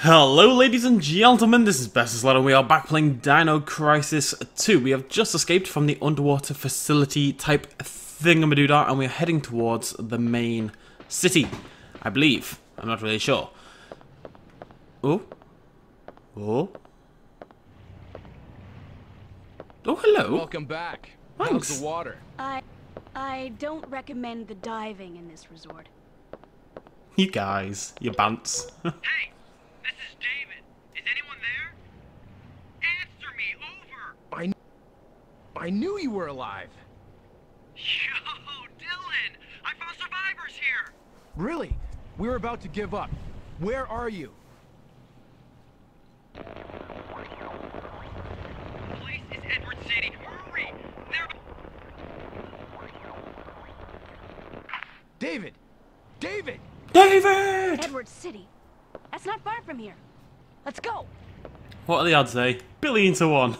Hello ladies and gentlemen, this is Besserslot and we are back playing Dino Crisis 2. We have just escaped from the underwater facility type thingamadoodah and we're heading towards the main city, I believe. I'm not really sure. Oh? Oh? Oh, hello. Welcome back. Thanks. How's the water? I don't recommend the diving in this resort. You guys, you bants. Hey, this is David. Is anyone there? Answer me, over! I knew you were alive. Yo, Dylan! I found survivors here! Really? We're about to give up. Where are you? The place is Edward City. Hurry! They're... David! David! David! Edward City. That's not far from here. Let's go. What are the odds, eh? Billion to 1.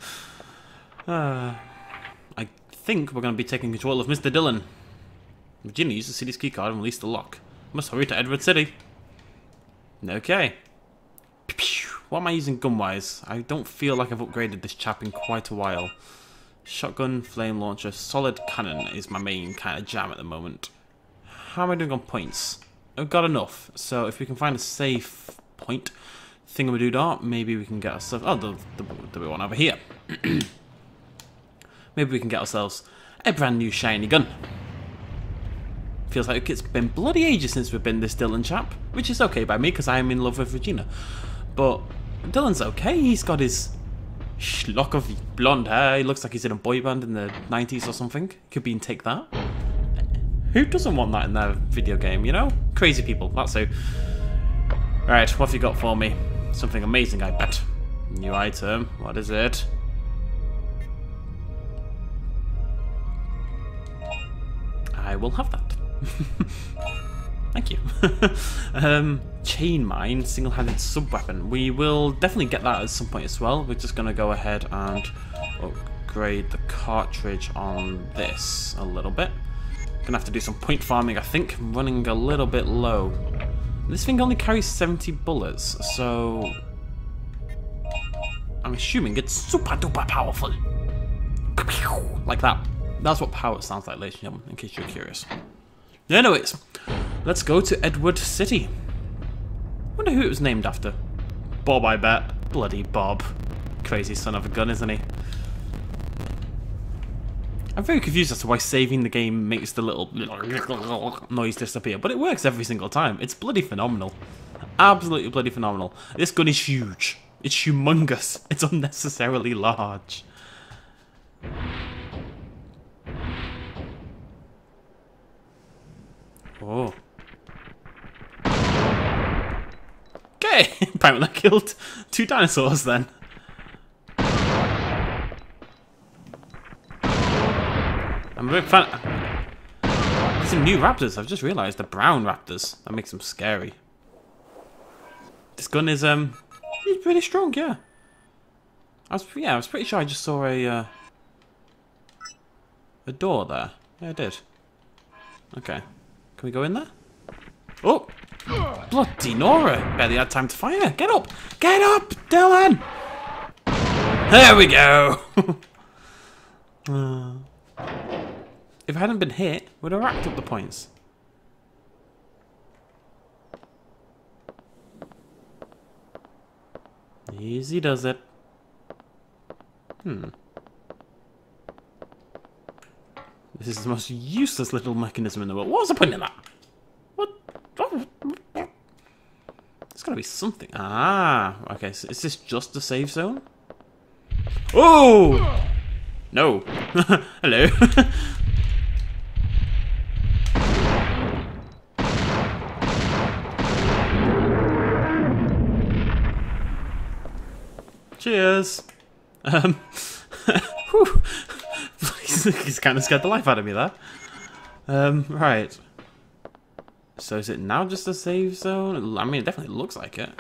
I think we're going to be taking control of Mr. Dillon. Virginia used the city's keycard and released the lock. Must hurry to Edward City. Okay. What am I using gun-wise? I don't feel like I've upgraded this chap in quite a while. Shotgun, flame launcher, solid cannon is my main kind of jam at the moment. How am I doing on points? I've got enough, so if we can find a safe point thingamadoodah, maybe we can get ourselves... Oh, the one over here. Maybe we can get ourselves a brand new shiny gun. Feels like it's been bloody ages since we've been this Dylan chap, which is okay by me because I am in love with Regina. But Dylan's okay, he's got his schlock of blonde hair, he looks like he's in a boy band in the 90s or something. Could be in Take That. Who doesn't want that in their video game, you know? Crazy people, that's who. Right, what have you got for me? Something amazing, I bet. New item, what is it? I will have that. Thank you. Chain mine, single-handed sub-weapon. We will definitely get that at some point as well. We're just going to go ahead and upgrade the cartridge on this a little bit. Gonna have to do some point farming, I think. I'm running a little bit low. This thing only carries 70 bullets, so I'm assuming it's super duper powerful. Like that. That's what power sounds like, ladies and gentlemen, in case you're curious. Anyways, let's go to Edward City. Wonder who it was named after. Bob, I bet. Bloody Bob. Crazy son of a gun, isn't he? I'm very confused as to why saving the game makes the little noise disappear, but it works every single time. It's bloody phenomenal. Absolutely bloody phenomenal. This gun is huge. It's humongous. It's unnecessarily large. Oh. Okay, apparently I killed 2 dinosaurs then. I'm a big fan. There's some new raptors. I've just realised the brown raptors. That makes them scary. This gun is he's pretty strong. Yeah. I was pretty sure I just saw a door there. Yeah, I did. Okay. Can we go in there? Oh, bloody Nora! Barely had time to fire. Get up, Dylan. There we go. If I hadn't been hit, would have racked up the points. Easy does it. This is the most useless little mechanism in the world. What was the point in that? What? There's gotta be something. Ah, okay, so is this just a save zone? Oh! No. Hello. Cheers. Whew. He's kind of scared the life out of me there. Right. So is it now just a save zone? I mean, it definitely looks like it.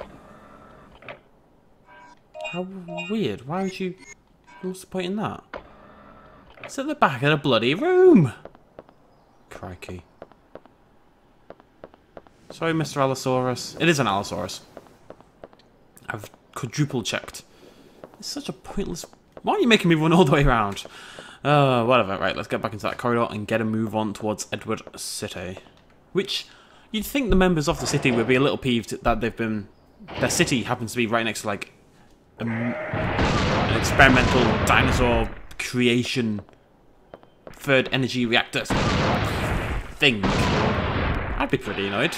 How weird. Why would you... What's the point in that? It's at the back of the bloody room. Crikey. Sorry, Mr. Allosaurus. It is an Allosaurus. I've quadruple checked. It's such a pointless... Why are you making me run all the way around? Whatever. Right, let's get back into that corridor and get a move on towards Edward City. Which, you'd think the members of the city would be a little peeved that they've been... Their city happens to be right next to, like, an experimental dinosaur creation third energy reactor thing. I'd be pretty annoyed.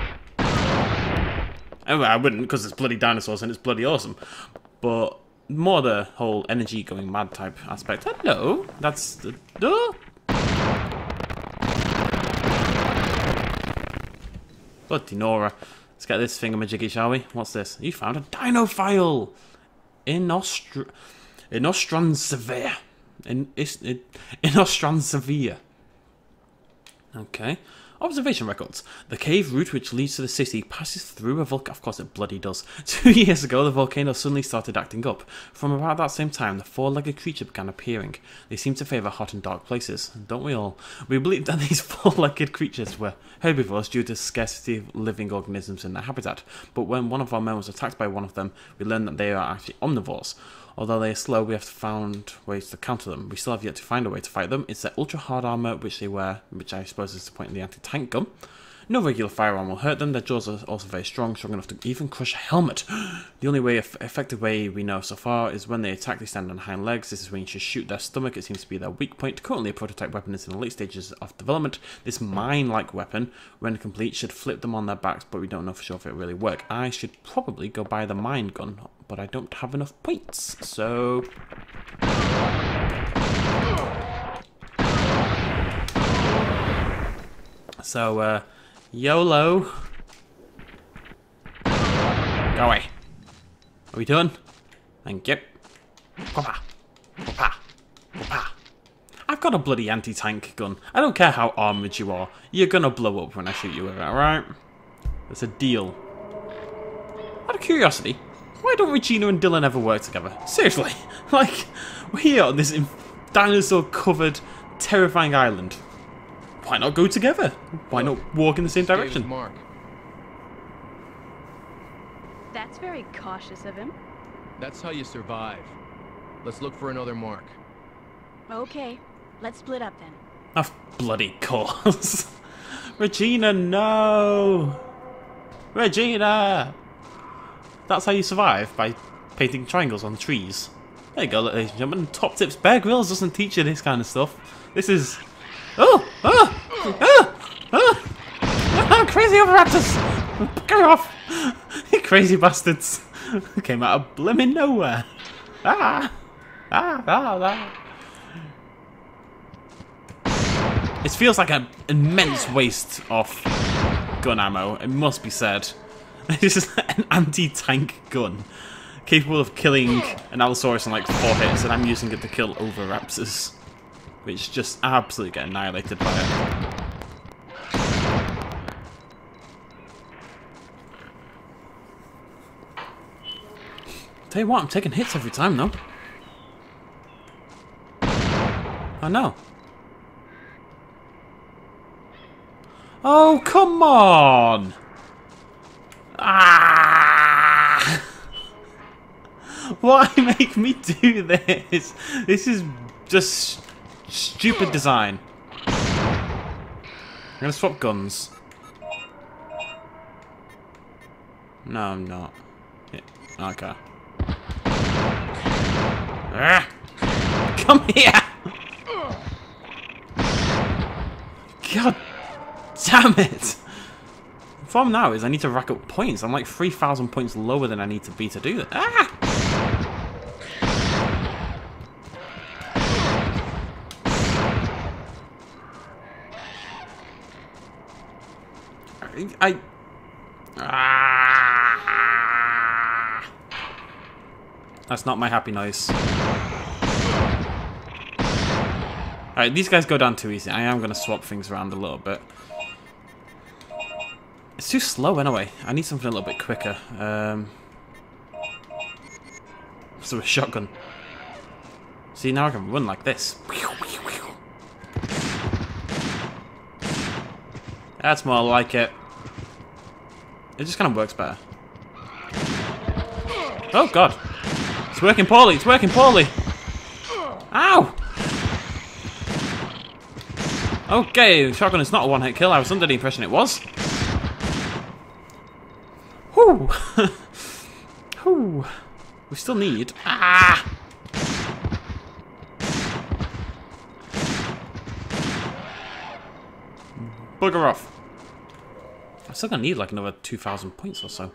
Anyway, I wouldn't, because it's bloody dinosaurs and it's bloody awesome. But more the whole energy going mad type aspect. Hello, that's the... Bloody Nora. Let's get this thingamajiggy, shall we? What's this? You found a dino file! In Ostransevere. In Ostransevere. Okay. Observation records. The cave route which leads to the city passes through a volcano. Of course it bloody does. 2 years ago, the volcano suddenly started acting up. From about that same time, the four-legged creature began appearing. They seem to favour hot and dark places. Don't we all? We believe that these four-legged creatures were herbivores due to scarcity of living organisms in their habitat. But when one of our men was attacked by one of them, we learned that they are actually omnivores. Although they are slow, we have found ways to counter them. We still have yet to find a way to fight them. It's their ultra-hard armour which they wear, which I suppose is the point of the anti-tank gun. No regular firearm will hurt them. Their jaws are also very strong enough to even crush a helmet. The only way, effective way we know so far is when they attack, they stand on hind legs. This is when you should shoot their stomach. It seems to be their weak point. Currently, a prototype weapon is in the late stages of development. This mine-like weapon, when complete, should flip them on their backs, but we don't know for sure if it really works. I should probably go buy the mine gun, but I don't have enough points, so... YOLO. Go away. Are we done? Thank you. Papa. Papa. Papa. I've got a bloody anti-tank gun. I don't care how armoured you are. You're gonna blow up when I shoot you with it, alright? That's a deal. Out of curiosity, why don't Regina and Dylan ever work together? Seriously. Like, we're here on this dinosaur-covered, terrifying island. Why not go together? Why not walk in the same direction? Mark. That's very cautious of him. That's how you survive. Let's look for another mark. Okay, let's split up then. Of bloody course. Regina, no! Regina! That's how you survive, by painting triangles on trees. There you go, ladies and gentlemen. Top tips. Bear Grylls doesn't teach you this kind of stuff. This is... Oh! Crazy Oviraptors! Get off! You crazy bastards! Came out of blimmin' nowhere. It feels like an immense waste of gun ammo, it must be said. This is an anti-tank gun, capable of killing an Allosaurus in like 4 hits, and I'm using it to kill Oviraptors, which just absolutely get annihilated by it. Tell you what, I'm taking hits every time though. I know. Oh, come on! Ah! Why make me do this? This is just stupid design. I'm gonna swap guns. No, I'm not. Yeah. Okay. Ah! Come here! God damn it! The problem now is I need to rack up points. I'm like 3,000 points lower than I need to be to do that. Ah! That's not my happy noise. Alright, these guys go down too easy. I am going to swap things around a little bit. It's too slow anyway. I need something a little bit quicker. So a shotgun. See, now I can run like this. That's more like it. It just kind of works better. Oh god. It's working poorly, it's working poorly. Ow! Okay, shotgun is not a one-hit kill. I was under the impression it was. Whew. Whew. We still need... Ah! Bugger off. I'm still gonna need like another 2,000 points or so.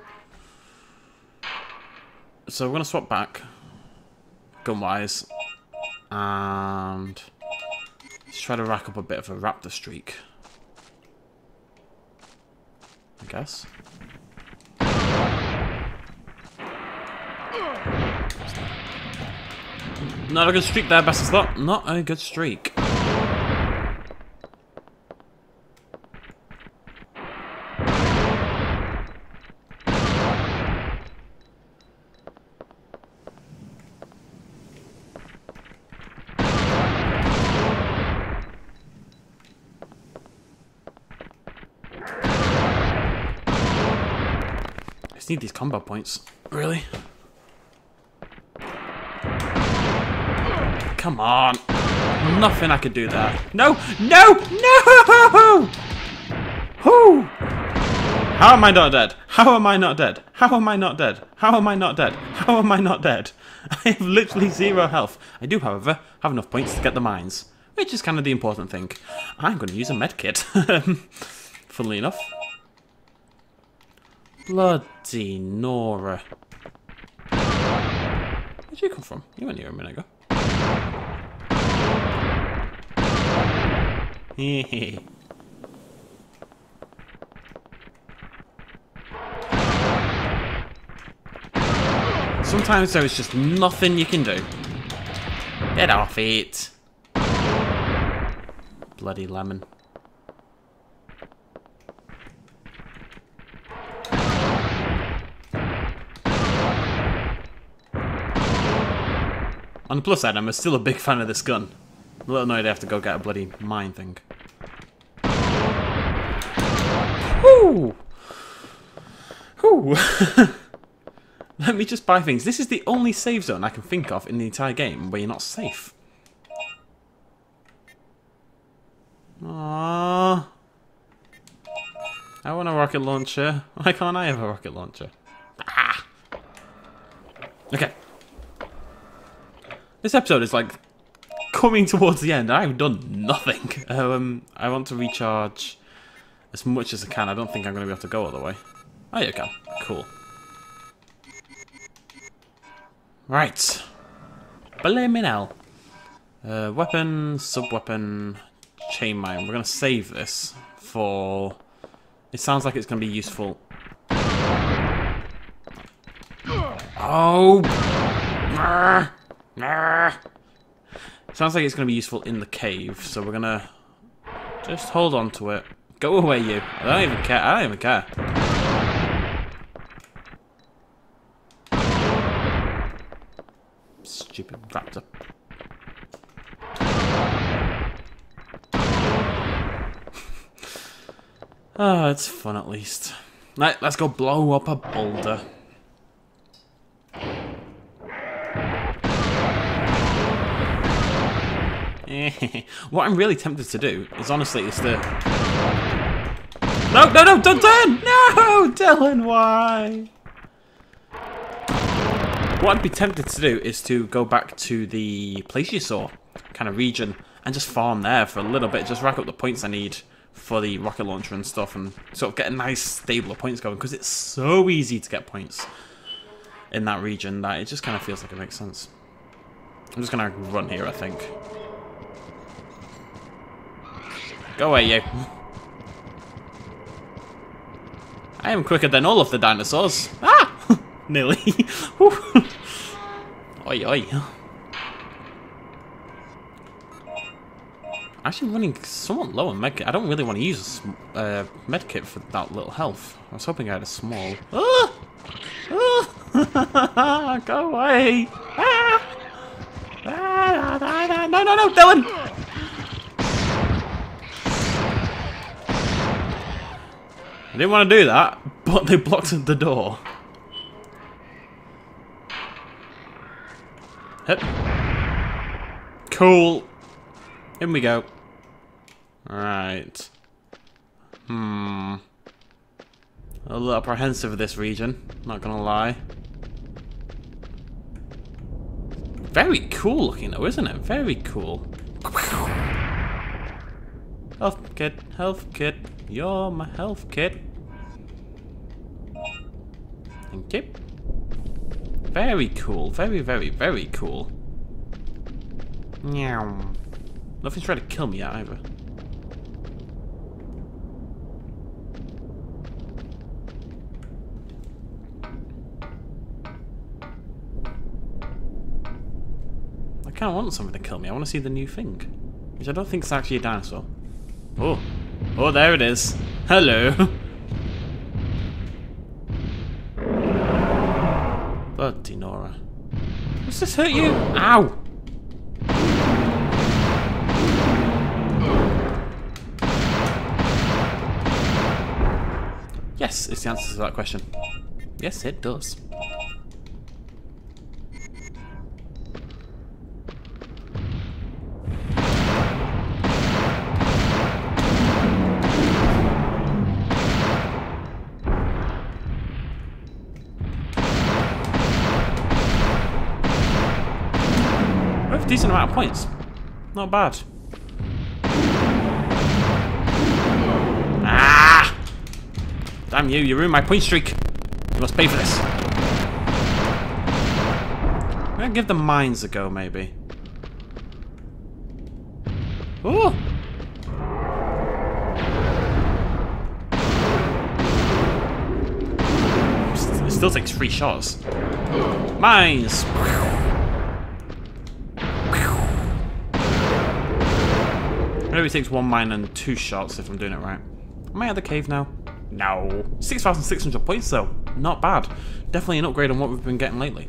So we're gonna swap back, gun-wise, and let's try to rack up a bit of a raptor streak, I guess. Not a good streak there, Bastard Slot. Not a good streak. I just need these combo points. Really? Come on. Nothing I could do there. No! No! No! Whoo! How am I not dead? How am I not dead? How am I not dead? How am I not dead? How am I not dead? I have literally 0 health. I do, however, have enough points to get the mines, which is kind of the important thing. I'm going to use a medkit. Funnily enough. Bloody Nora. Where'd you come from? You weren't here a minute ago. Hehe. Sometimes there is just nothing you can do. Get off it. Bloody lemon. On the plus side, I'm still a big fan of this gun. A little annoyed I have to go get a bloody mine thing. Woo! Woo! Let me just buy things. This is the only save zone I can think of in the entire game where you're not safe. Aww. I want a rocket launcher. Why can't I have a rocket launcher? Ah! Okay. This episode is like coming towards the end. I've done nothing. I want to recharge as much as I can. I don't think I'm going to be able to go all the way. Oh, you can. Cool. Right. Blaming hell. Weapon, sub-weapon, chain mine. We're going to save this for... It sounds like it's going to be useful. Oh! Sounds like it's going to be useful in the cave, so we're going to just hold on to it. Go away, you. I don't even care. I don't even care. Stupid raptor. Oh, it's fun at least. Right, let's go blow up a boulder. What I'm really tempted to do is honestly is to... No, no, no, don't turn! No, Dylan, why? What I'd be tempted to do is to go back to the place you saw, kind of region, and just farm there for a little bit, just rack up the points I need for the rocket launcher and stuff, and sort of get a nice stable of points going, because it's so easy to get points in that region that it just kind of feels like it makes sense. I'm just going to run here, I think. Go away, you. I am quicker than all of the dinosaurs. Ah! Nearly. Oi, oi. Actually running somewhat low on medkit. I don't really want to use a medkit for that little health. I was hoping I had a small... Ah! Ah! Go away! Ah! Ah! No, no, no, Dylan! I didn't want to do that, but they blocked the door. Hip. Cool. In we go. Alright. A little apprehensive of this region, not gonna lie. Very cool looking though, isn't it? Very cool. Health kit, health kit. You're my health kit. Thank you. Very cool. Very, very, very cool. Meow. Nothing's trying to kill me yet either. I kind of want something to kill me. I want to see the new thing. Which I don't think is actually a dinosaur. Oh. Oh, there it is. Hello. Bloody Nora. Does this hurt you? Ow! Yes, is the answer to that question. Yes, it does. We have a decent amount of points. Not bad. Ah! Damn you, you ruined my point streak. You must pay for this. I'm gonna give the mines a go, maybe. Ooh! It still takes 3 shots. Mines! Maybe it takes 1 mine and 2 shots if I'm doing it right. Am I at the cave now? No. 6,600 points though. Not bad. Definitely an upgrade on what we've been getting lately.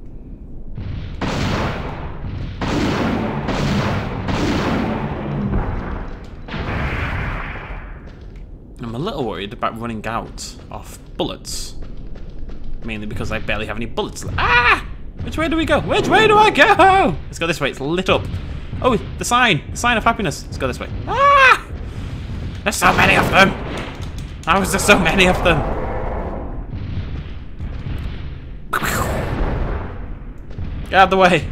I'm a little worried about running out of bullets. Mainly because I barely have any bullets left. Ah! Which way do we go? Which way do I go? Let's go this way. It's lit up. Oh, the sign. The sign of happiness. Let's go this way. Ah! There's so many of them. How is there so many of them? Get out of the way.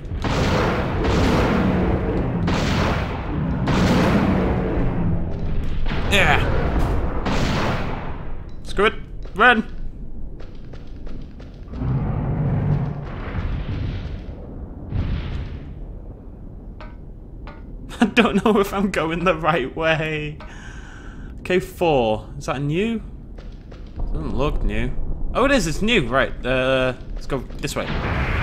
Yeah. Screw it. Run. I don't know if I'm going the right way. K4. Is that new? Doesn't look new. Oh, it is. It's new. Right. Let's go this way.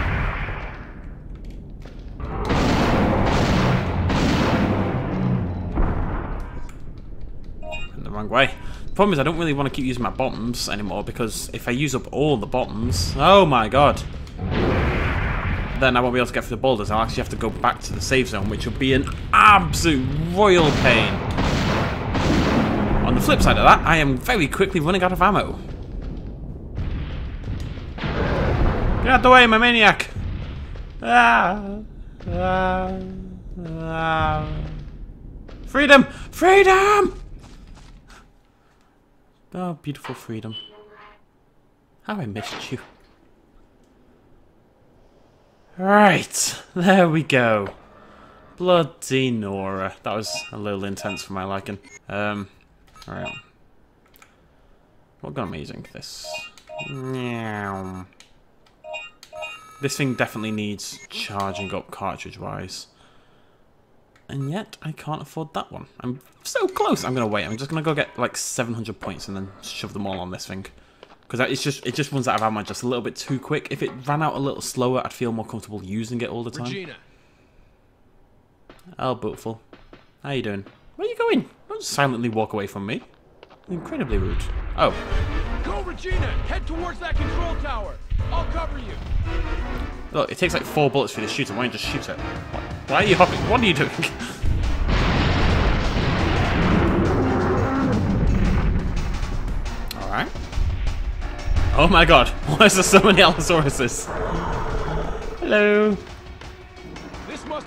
Went the wrong way. The problem is I don't really want to keep using my bombs anymore because if I use up all the bombs, oh my god, then I won't be able to get through the boulders. I'll actually have to go back to the save zone, which will be an absolute royal pain. On the flip side of that, I am very quickly running out of ammo. Get out the way, my maniac! Freedom! Freedom! Oh, beautiful freedom. How I missed you. Right, there we go. Bloody Nora. That was a little intense for my liking. Alright. What gun am I using? This. Meow. This thing definitely needs charging up cartridge-wise. And yet, I can't afford that one. I'm so close. I'm going to wait. I'm just going to go get like 700 points and then shove them all on this thing. Because it just runs out of ammo just a little bit too quick. If it ran out a little slower, I'd feel more comfortable using it all the time. Regina. Oh, Bootful. How you doing? Where are you going? Don't silently walk away from me. Incredibly rude. Oh. Go, Regina! Head towards that control tower! I'll cover you! Look, it takes like 4 bullets for you to shoot it. Why don't you just shoot it? Why are you hopping? What are you doing? Alright. Oh my god. Why is there so many Allosauruses? Hello.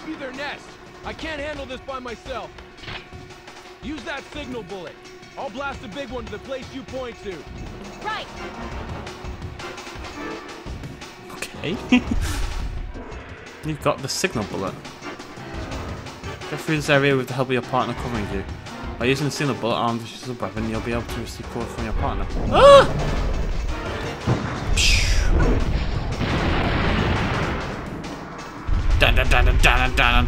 must be their nest. I can't handle this by myself. Use that signal bullet. I'll blast the big one to the place you point to. Right. Okay. You've got the signal bullet. Get through this area with the help of your partner covering you. By using the signal bullet armed as a weapon, you'll be able to receive cover from your partner. Ah! Dun dun dun dun dun dun.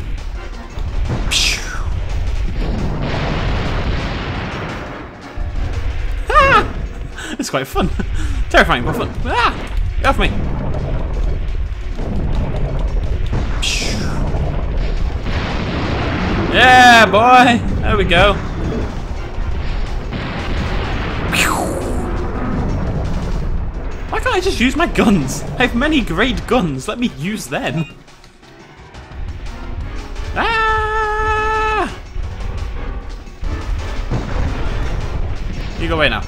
Ah! It's quite fun. Terrifying, but fun. Ah! Get off me! Yeah, boy! There we go. Why can't I just use my guns? I have many great guns. Let me use them. Ah! You go away now.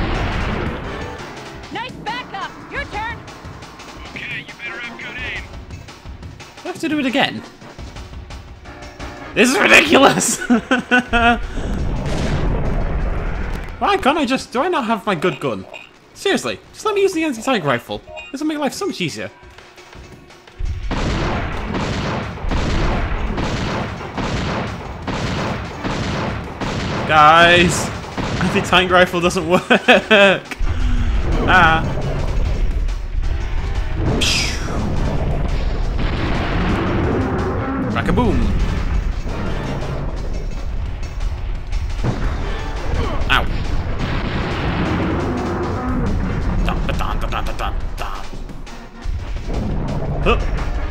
Nice backup. Your turn. Okay, you better have good aim. Do I have to do it again? This is ridiculous! Why can't I just... Do I not have my good gun? Seriously, just let me use the anti-tank rifle. This will make life so much easier. Guys! Anti-tank rifle doesn't work! Ah! Rack-a-boom! Ow. Dun, dun, dun, dun, dun, dun, dun. Huh.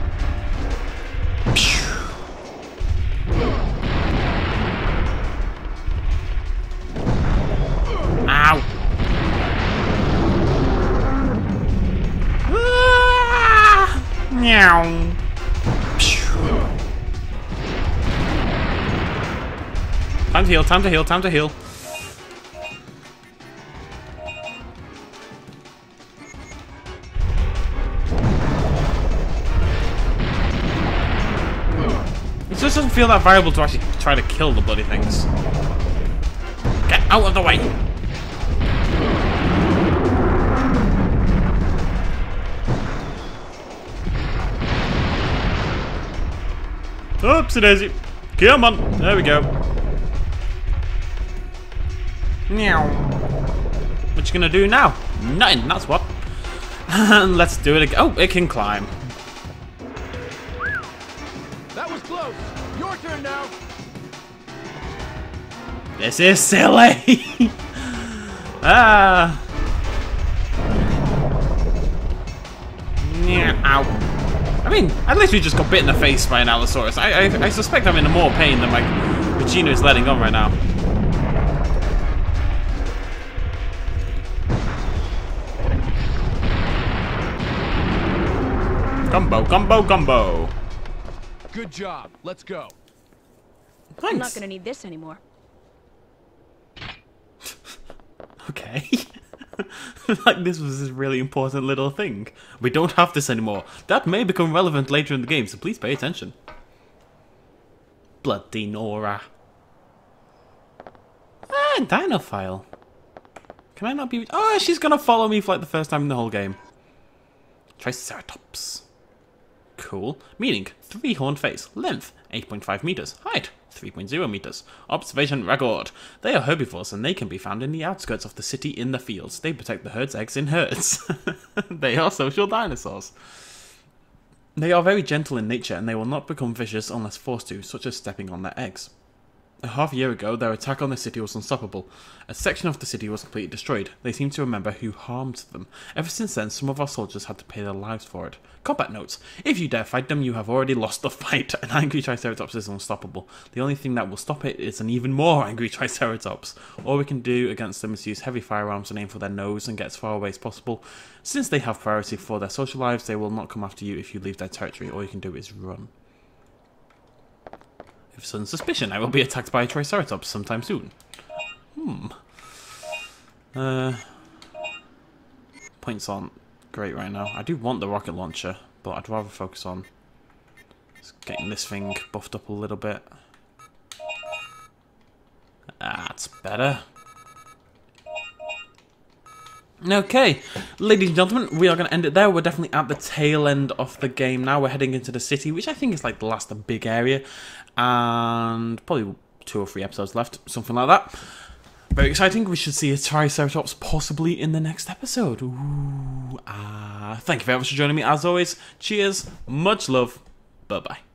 Ow. Ah! Meow. Time to heal, time to heal, time to heal. It just doesn't feel that viable to actually try to kill the bloody things. Get out of the way! Oopsie daisy. Come on. There we go. Meow. What you gonna do now? Nothing, that's what. And let's do it again. Oh, it can climb. That was close. Your turn now. This is silly. Ah. Yeah, ow. I mean, at least we just got bit in the face by an Allosaurus. I suspect I'm in more pain than like Vegeta is letting on right now. Gumbo, gumbo, gumbo. Good job. Let's go. Thanks. I'm not gonna need this anymore. Okay. Like this was this really important little thing. We don't have this anymore. That may become relevant later in the game, so please pay attention. Bloody Nora. Ah, Dinophile. Can I not be... Oh, she's gonna follow me for like the first time in the whole game. Triceratops. Cool. Meaning, 3-horned face. Length, 8.5 meters. Height, 3.0 meters. Observation record. They are herbivores and they can be found in the outskirts of the city in the fields. They protect the herd's eggs in herds. They are social dinosaurs. They are very gentle in nature and they will not become vicious unless forced to, such as stepping on their eggs. A half year ago, their attack on the city was unstoppable. A section of the city was completely destroyed. They seem to remember who harmed them. Ever since then, some of our soldiers had to pay their lives for it. Combat notes. If you dare fight them, you have already lost the fight. An angry Triceratops is unstoppable. The only thing that will stop it is an even more angry Triceratops. All we can do against them is use heavy firearms and aim for their nose and get as far away as possible. Since they have priority for their social lives, they will not come after you if you leave their territory. All you can do is run. If sudden suspicion, I will be attacked by a Triceratops sometime soon. Points aren't great right now. I do want the rocket launcher, but I'd rather focus on Getting this thing buffed up a little bit. That's better. Okay, ladies and gentlemen, we are going to end it there. We're definitely at the tail end of the game now. We're heading into the city, which I think is like the last big area. And probably 2 or 3 episodes left, something like that. Very exciting. We should see a Triceratops possibly in the next episode. Ooh, thank you very much for joining me as always. Cheers, much love, bye-bye.